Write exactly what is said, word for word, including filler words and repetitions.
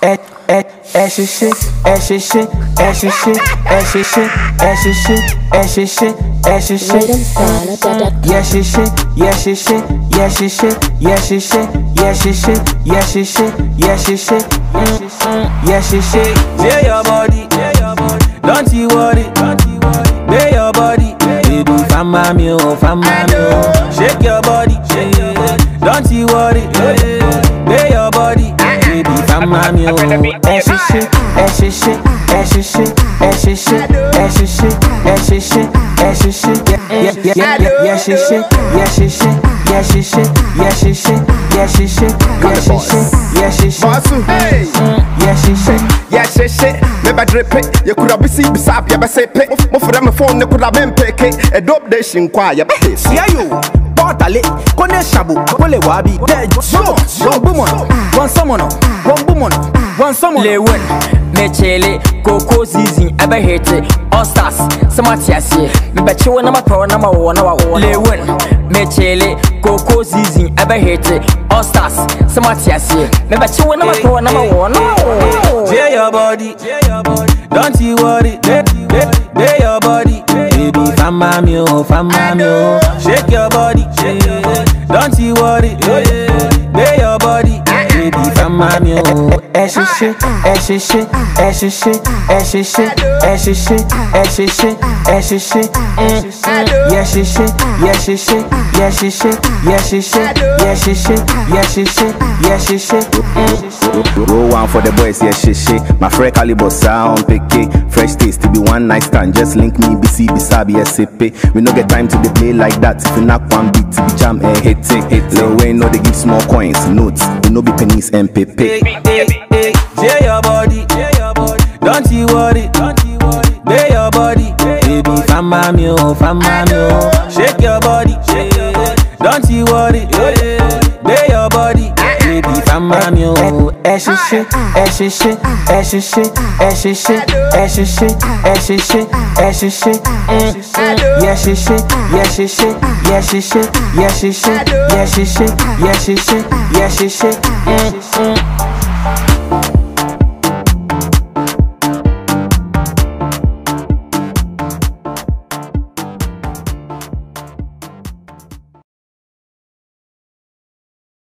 É, é, é xixi, é xixi, é xixi, é xixi, é xixi, é xixi, é xixi. E é xixi, e é xixi, e é xixi, e é xixi, e é xixi, e é xixi, e é xixi, e é xixi. Lay your body, don't you worry. Lay your body, baby, fama me oh, fama me oh. Shake your body, don't you worry. Lay your body, baby, fama me oh. É xixi, é xixi, é xixi, é xixi, é xixi, é xixi, é xixi. E é xixi, e é xixi, e é xixi, e é xixi, e é xixi, e é xixi, e é xixi, e é xixi. E é xixi. Yeah, shit, shit. Never drip it. You could have been see beside you, but say pick. More for them phone, you could have been pick it. A dope nation choir, you bet. See you. Portale, kone shabu, akole wabi. So, one woman, one someone, one woman, one someone. Le win, me chele, coco zizi, ebe hete, all stars, samati asi. Me bet you na ma power na ma wo na wa wo. Le win, me chele, coco zizi, ebe hete, all stars, samati asi. Me bet you na ma power na ma wo na wa wo. Lay your body, don't you worry. Lay your body, baby, fama me oh, fama me oh. Shake your body, don't you worry. Lay your body, baby, fama me oh. É xixi, é xixi, é xixi, é xixi, é xixi, é xixi, é xixi. E é xixi, e é xixi, e é xixi, e é xixi, e é xixi, e é xixi, e é xixi. Roll one for the boys, yeah, shit, shit. My friend caliber sound, pick it. Fresh taste to be one night stand. Just link me, B C, B S A B, S C P. We no get time to be play like that. If you knock one beat, to be jam and hit it, hit it. Lil Wayne know they give small coins, notes. We no be pennies and P P. Lay your body, don't you worry. Lay your body, baby, fama me oh, fama me oh. Shake your body, don't you worry. Lay your body, baby, fama me oh. É xixi, é xixi, é xixi, é xixi, é xixi, é xixi, é xixi. E é xixi, e é xixi, e é xixi, e é xixi, e é xixi, e é xixi, e é xixi.